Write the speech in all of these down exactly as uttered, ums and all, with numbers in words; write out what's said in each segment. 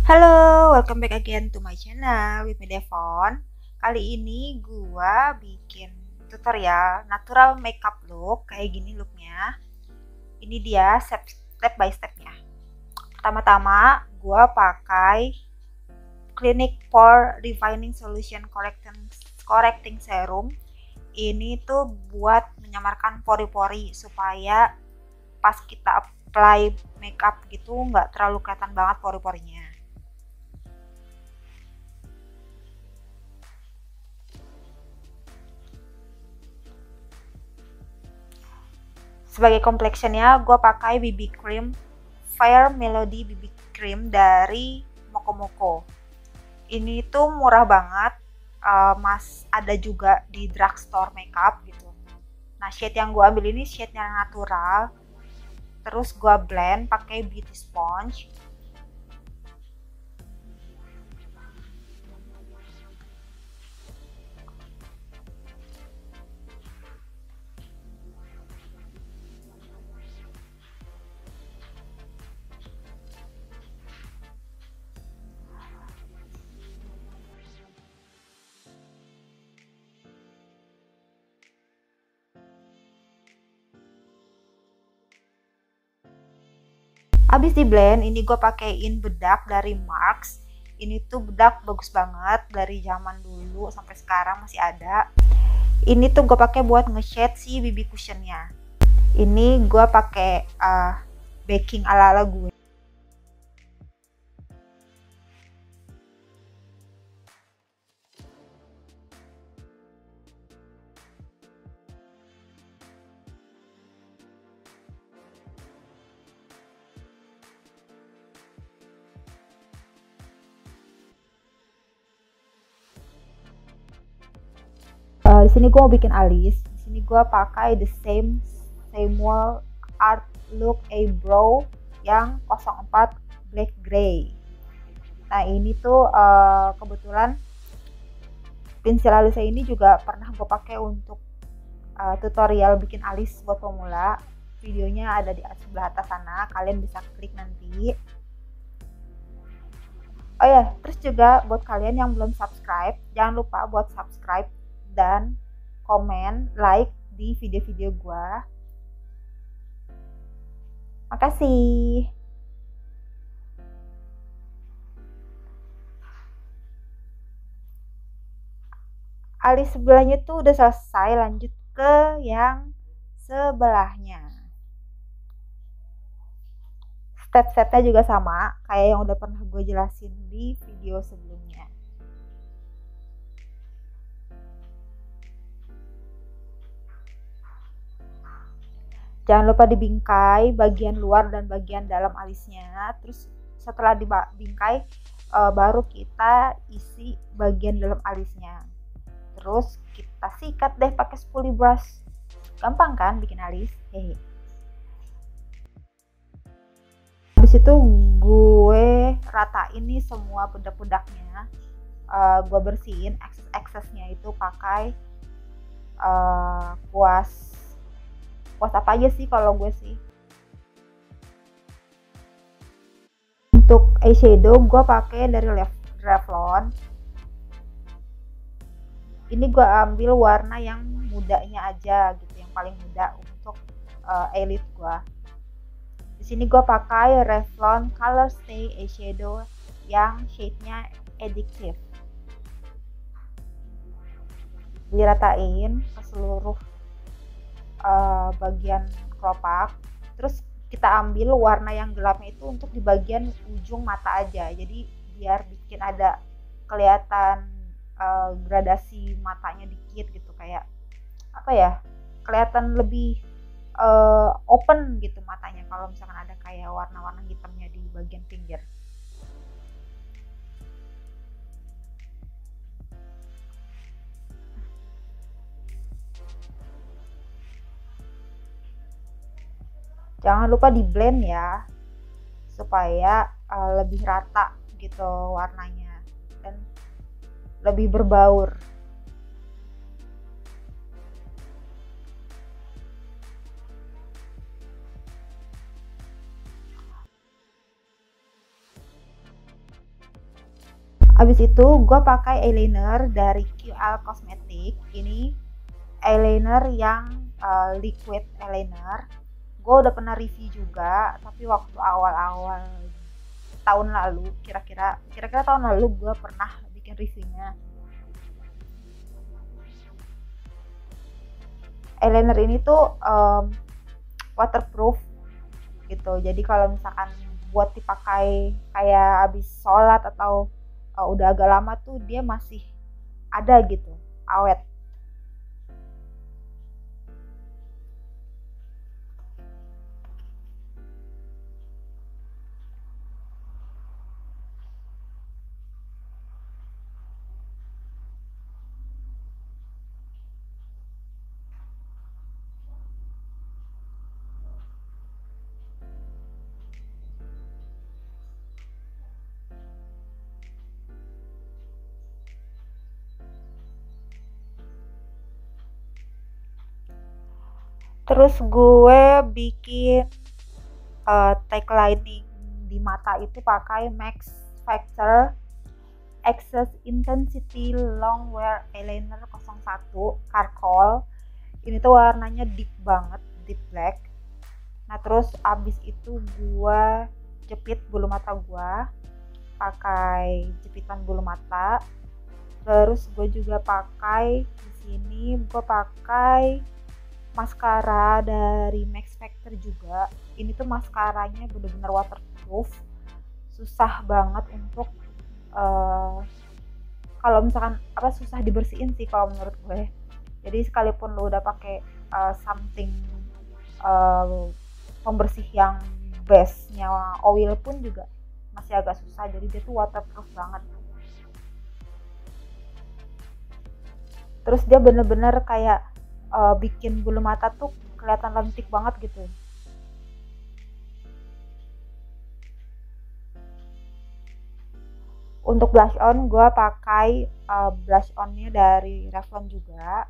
Halo, welcome back again to my channel with me Devon. Kali ini gua bikin tutorial natural makeup look. Kayak gini looknya. Ini dia step, step by stepnya. Pertama-tama gua pakai Clinique Pore Refining Solution Correcting, Correcting Serum. Ini tuh buat menyamarkan pori-pori supaya pas kita apply makeup gitu nggak terlalu kelihatan banget pori-porinya. Sebagai complexionnya gue pakai B B cream Fair Melody B B cream dari Moko Moko. Ini tuh murah banget, uh, mas ada juga di drugstore makeup gitu. Nah shade yang gue ambil ini shade yang natural. Terus gue blend pakai beauty sponge. Abis di blend, ini gue pakein bedak dari Marks. Ini tuh bedak bagus banget dari zaman dulu sampai sekarang masih ada. Ini tuh gue pakai buat nge-shade si B B cushionnya. Ini gue pakai uh, baking ala-ala gue. Uh, di sini gue mau bikin alis. Di sini gue pakai the same Samuel Art Look Eyebrow yang nol empat black gray. Nah ini tuh uh, kebetulan pensil alisnya ini juga pernah gue pakai untuk uh, tutorial bikin alis buat pemula. Videonya ada di sebelah atas sana, kalian bisa klik nanti. Oh ya, terus juga buat kalian yang belum subscribe, jangan lupa buat subscribe dan komen, like di video-video gua. Makasih. Alis sebelahnya tuh udah selesai, lanjut ke yang sebelahnya. Step-stepnya juga sama kayak yang udah pernah gue jelasin di video sebelumnya. Jangan lupa dibingkai bagian luar dan bagian dalam alisnya. Terus setelah dibingkai baru kita isi bagian dalam alisnya. Terus kita sikat deh pakai spoolie brush. Gampang kan bikin alis? Hehe. Habis itu gue ratain nih semua bedak-bedaknya. Uh, gue bersihin ekses-eksesnya itu pakai uh, kuas kuas apa aja sih kalau gue sih. Untuk eyeshadow gue pakai dari Revlon. Ini gue ambil warna yang mudanya aja gitu, yang paling muda untuk uh, eyelid gue. Di sini gue pakai Revlon Color Stay eyeshadow yang shade-nya Addictive. Diratain ke seluruh uh, bagian kelopak. Terus kita ambil warna yang gelapnya itu untuk di bagian ujung mata aja. Jadi biar bikin ada kelihatan uh, gradasi matanya dikit gitu, kayak apa ya? Kelihatan lebih Uh, open gitu matanya kalau misalkan ada kayak warna-warna hitamnya di bagian pinggir. Jangan lupa di blend ya supaya uh, lebih rata gitu warnanya dan lebih berbaur. Abis itu gue pakai eyeliner dari Q L Cosmetic. Ini eyeliner yang uh, liquid eyeliner. Gue udah pernah review juga, tapi waktu awal-awal tahun lalu, kira-kira kira-kira tahun lalu gue pernah bikin reviewnya. Eyeliner ini tuh um, waterproof gitu. Jadi kalau misalkan buat dipakai kayak habis sholat atau uh, udah agak lama tuh dia masih ada gitu, awet. Terus gue bikin uh, tagline di mata itu pakai Max Factor Excess Intensity Long Wear Eyeliner nol satu Charcoal. Ini tuh warnanya deep banget, deep black. Nah terus abis itu gue jepit bulu mata gue pakai jepitan bulu mata. Terus gue juga pakai di sini gue pakai maskara dari Max Factor juga. Ini tuh maskaranya bener-bener waterproof, susah banget untuk uh, kalau misalkan apa susah dibersihin sih kalau menurut gue. Jadi sekalipun lo udah pakai uh, something uh, pembersih yang base-nya oil pun juga masih agak susah. Jadi dia tuh waterproof banget. Terus dia bener-bener kayak uh, bikin bulu mata tuh kelihatan lentik banget gitu. Untuk blush on gue pakai uh, blush onnya dari Revlon juga.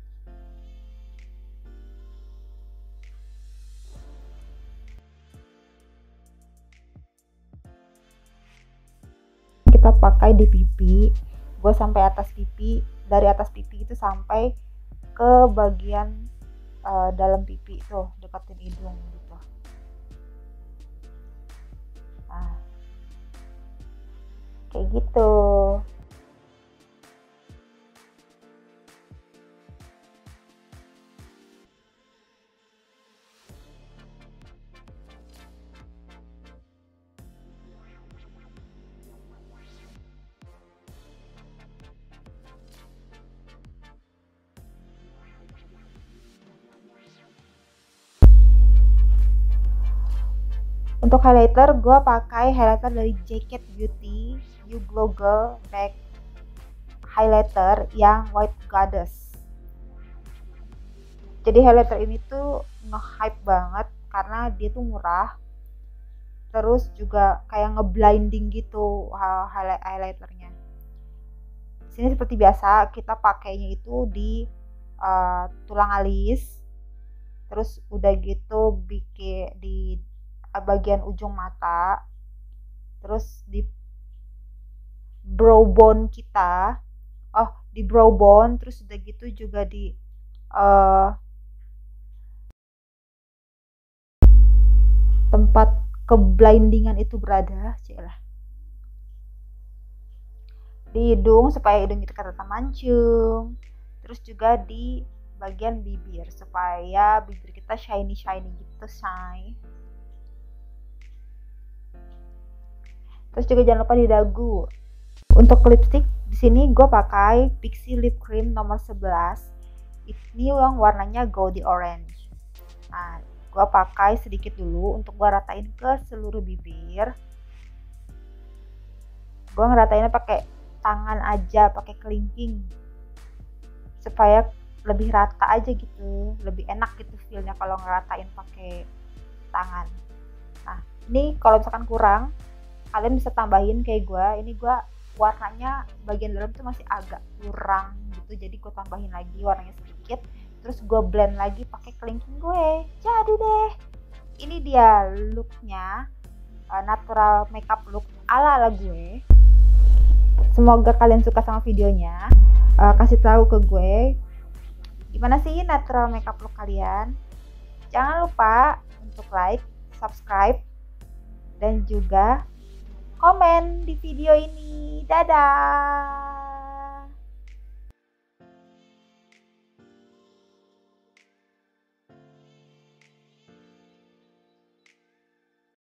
Kita pakai di pipi. Gue sampai atas pipi, dari atas pipi itu sampai ke bagian uh, dalam pipi tuh, deketin hidung gitu. Nah, kayak gitu. Untuk highlighter, gue pakai highlighter dari Jacket Beauty You Glow Girl Back Highlighter yang White Goddess. Jadi highlighter ini tuh nge-hype banget karena dia tuh murah. Terus juga kayak ngeblinding gitu highlighternya. Sini seperti biasa kita pakainya itu di uh, tulang alis. Terus udah gitu bikin di bagian ujung mata, terus di brow bone kita, oh di brow bone, terus udah gitu juga di uh, tempat keblindingan itu berada, celah di hidung supaya hidung kita kelihatan mancung, terus juga di bagian bibir supaya bibir kita shiny shiny gitu, say. Terus juga jangan lupa di dagu. Untuk lipstick di sini gue pakai Pixi Lip Cream nomor sebelas. Ini yang warnanya goldy orange. Nah, gue pakai sedikit dulu untuk gue ratain ke seluruh bibir. Gue ngeratainnya pakai tangan aja, pakai kelingking, supaya lebih rata aja gitu, lebih enak gitu feelnya kalau ngeratain pakai tangan. Nah, ini kalau misalkan kurang, kalian bisa tambahin kayak gue. Ini gue warnanya bagian dalam tuh masih agak kurang gitu, jadi gue tambahin lagi warnanya sedikit, terus gue blend lagi pakai kelingking gue. Jadi deh, ini dia looknya, uh, natural makeup look ala ala gue. Semoga kalian suka sama videonya. Uh, kasih tahu ke gue gimana sih natural makeup look kalian. Jangan lupa untuk like, subscribe, dan juga komen di video ini. Dadah!